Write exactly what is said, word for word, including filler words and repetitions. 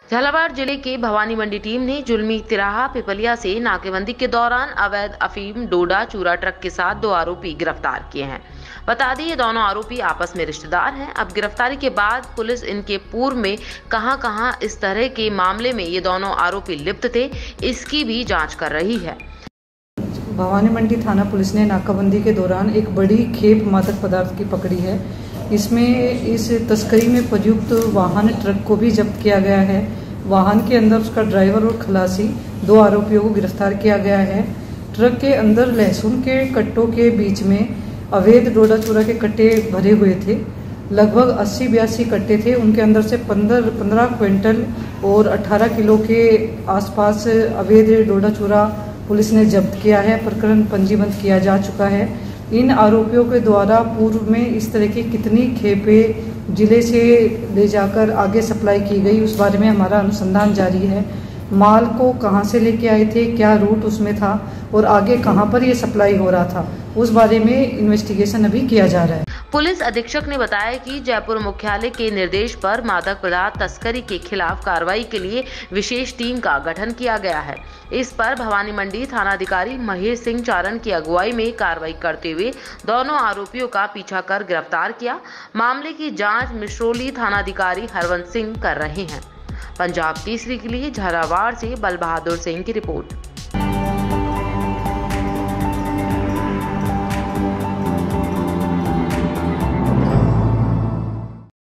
झालावाड़ जिले के भवानी मंडी टीम ने जुलमी तिराहा पिपलिया से नाकेबंदी के दौरान अवैध अफीम डोडा चूरा ट्रक के साथ दो आरोपी गिरफ्तार किए हैं। बता दें ये दोनों आरोपी आपस में रिश्तेदार हैं। अब गिरफ्तारी के बाद पुलिस इनके पूर्व में कहां कहां इस तरह के मामले में ये दोनों आरोपी लिप्त थे, इसकी भी जांच कर रही है। भवानी मंडी थाना पुलिस ने नाकाबंदी के दौरान एक बड़ी खेप मादक पदार्थ की पकड़ी है। इसमें इस तस्करी में प्रयुक्त वाहन ट्रक को भी जब्त किया गया है। वाहन के अंदर उसका ड्राइवर और खलासी दो आरोपियों को गिरफ्तार किया गया है। ट्रक के अंदर लहसुन के कट्टों के बीच में अवैध डोडा चूरा के कट्टे भरे हुए थे। लगभग अस्सी बयासी कट्टे थे। उनके अंदर से पंद्रह पंद्रह क्विंटल और अठारह किलो के आसपास अवैध डोडा चूरा पुलिस ने जब्त किया है। प्रकरण पंजीबद्ध किया जा चुका है। इन आरोपियों के द्वारा पूर्व में इस तरह की कितनी खेपें जिले से ले जाकर आगे सप्लाई की गई, उस बारे में हमारा अनुसंधान जारी है। माल को कहां से लेके आए थे, क्या रूट उसमें था और आगे कहां पर ये सप्लाई हो रहा था, उस बारे में इन्वेस्टिगेशन अभी किया जा रहा है। पुलिस अधीक्षक ने बताया कि जयपुर मुख्यालय के निर्देश पर मादक पदार्थ तस्करी के खिलाफ कार्रवाई के लिए विशेष टीम का गठन किया गया है। इस पर भवानी मंडी थानाधिकारी महेश सिंह चारण की अगुवाई में कार्रवाई करते हुए दोनों आरोपियों का पीछा कर गिरफ्तार किया। मामले की जांच मिश्रोली थानाधिकारी हरवंत सिंह कर रहे हैं। पंजाब तीसरी के लिए झालावाड़ से बल बहादुर सिंह की रिपोर्ट।